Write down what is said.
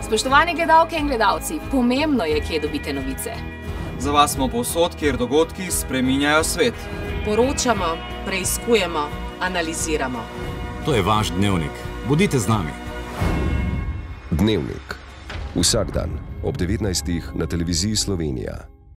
Spoštovani gledalke in gledalci, pomembno je, kje dobite novice. Za vas smo povsod, kjer dogodki spreminjajo svet. Poročamo, preiskujemo, analiziramo. To je vaš Dnevnik. Bodite z nami. Dnevnik. Vsak dan ob 19. na televiziji Slovenija.